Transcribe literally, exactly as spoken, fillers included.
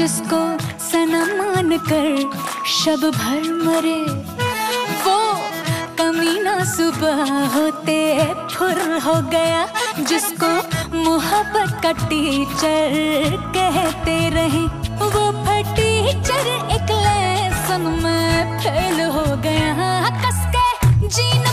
जिसको सनम मान कर शब भर मरे, वो कमीना सुबह होते फुर हो गया। जिसको मोहब्बत का टीचर कहते रहे, वो फटीचर एक लेसन में फेल हो गया। कस के जीना